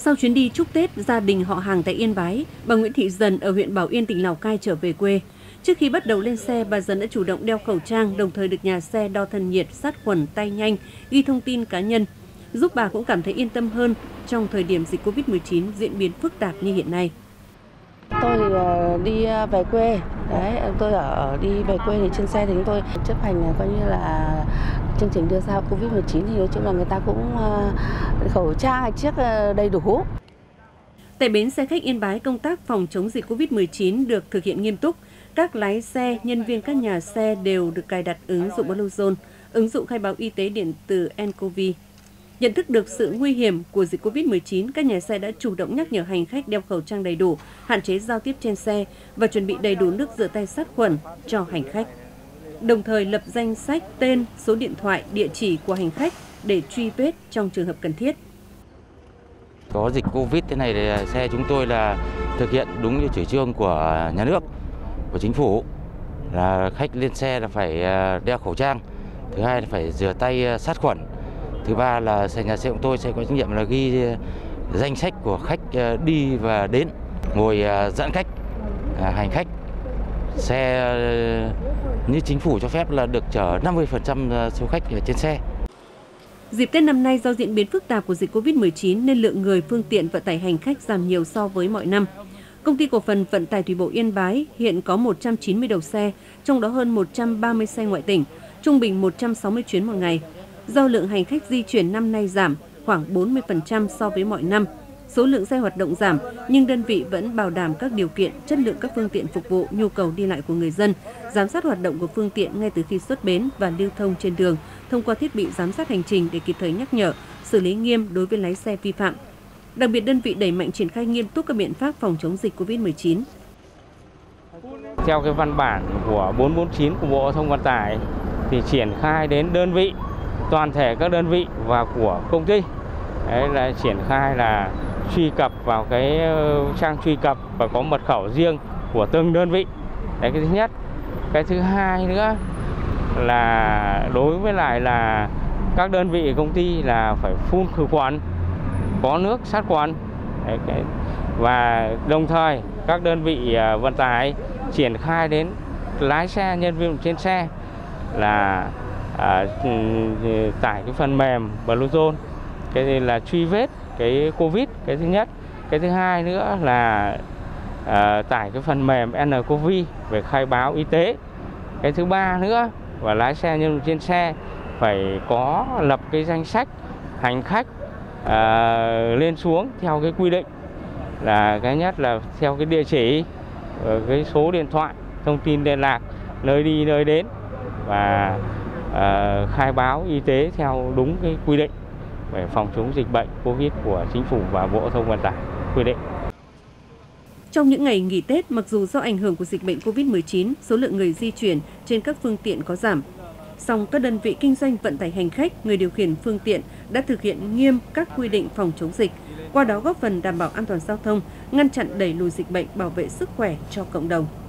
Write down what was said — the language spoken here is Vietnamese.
Sau chuyến đi chúc Tết gia đình họ hàng tại Yên Bái, bà Nguyễn Thị Dần ở huyện Bảo Yên, tỉnh Lào Cai trở về quê. Trước khi bắt đầu lên xe, bà Dần đã chủ động đeo khẩu trang, đồng thời được nhà xe đo thân nhiệt, sát khuẩn tay nhanh, ghi thông tin cá nhân, giúp bà cũng cảm thấy yên tâm hơn trong thời điểm dịch Covid-19 diễn biến phức tạp như hiện nay. Tôi thì đi về quê, tôi đi về quê thì trên xe thì chúng tôi chấp hành coi như là chương trình đưa ra Covid-19 thì nói chung là người ta cũng khẩu trang trước đầy đủ. Tại bến xe khách Yên Bái, công tác phòng chống dịch Covid-19 được thực hiện nghiêm túc. Các lái xe, nhân viên các nhà xe đều được cài đặt ứng dụng Bluezone, ứng dụng khai báo y tế điện tử nCoV. Nhận thức được sự nguy hiểm của dịch Covid-19, các nhà xe đã chủ động nhắc nhở hành khách đeo khẩu trang đầy đủ, hạn chế giao tiếp trên xe và chuẩn bị đầy đủ nước rửa tay sát khuẩn cho hành khách. Đồng thời lập danh sách tên, số điện thoại, địa chỉ của hành khách để truy vết trong trường hợp cần thiết. Có dịch Covid thế này thì xe chúng tôi là thực hiện đúng như chủ trương của nhà nước, của chính phủ, là khách lên xe là phải đeo khẩu trang, thứ hai là phải rửa tay sát khuẩn, thứ ba là nhà xe của tôi sẽ có trách nhiệm là ghi danh sách của khách đi và đến, ngồi giãn cách hành khách. Xe như chính phủ cho phép là được chở 50% số khách ở trên xe. Dịp Tết năm nay do diễn biến phức tạp của dịch Covid-19 nên lượng người, phương tiện vận tải hành khách giảm nhiều so với mọi năm. Công ty cổ phần vận tải thủy bộ Yên Bái hiện có 190 đầu xe, trong đó hơn 130 xe ngoại tỉnh, trung bình 160 chuyến một ngày. Do lượng hành khách di chuyển năm nay giảm khoảng 40% so với mọi năm, số lượng xe hoạt động giảm nhưng đơn vị vẫn bảo đảm các điều kiện, chất lượng các phương tiện phục vụ nhu cầu đi lại của người dân, giám sát hoạt động của phương tiện ngay từ khi xuất bến và lưu thông trên đường thông qua thiết bị giám sát hành trình để kịp thời nhắc nhở, xử lý nghiêm đối với lái xe vi phạm. Đặc biệt, đơn vị đẩy mạnh triển khai nghiêm túc các biện pháp phòng chống dịch Covid-19. Theo cái văn bản của 449 của Bộ Giao thông Vận tải thì triển khai đến đơn vị, toàn thể các đơn vị và của công ty. Đấy là triển khai là truy cập vào cái trang truy cập và có mật khẩu riêng của từng đơn vị. Đấy cái thứ nhất. Cái thứ hai nữa là đối với lại là các đơn vị công ty là phải phun khử khuẩn, có nước sát khuẩn. Và đồng thời các đơn vị vận tải triển khai đến lái xe, nhân viên trên xe là tải cái phần mềm Bluezone, cái là truy vết cái Covid, cái thứ nhất. Cái thứ hai nữa là tải cái phần mềm nCoV về khai báo y tế. Cái thứ ba nữa và lái xe, nhân viên trên xe phải có lập cái danh sách hành khách lên xuống theo cái quy định, là cái nhất là theo cái địa chỉ, cái số điện thoại, thông tin liên lạc, nơi đi nơi đến và khai báo y tế theo đúng cái quy định về phòng chống dịch bệnh Covid của chính phủ và Bộ Giao thông Vận tải quy định. Trong những ngày nghỉ Tết, mặc dù do ảnh hưởng của dịch bệnh Covid-19, số lượng người di chuyển trên các phương tiện có giảm, song các đơn vị kinh doanh vận tải hành khách, người điều khiển phương tiện đã thực hiện nghiêm các quy định phòng chống dịch, qua đó góp phần đảm bảo an toàn giao thông, ngăn chặn đẩy lùi dịch bệnh, bảo vệ sức khỏe cho cộng đồng.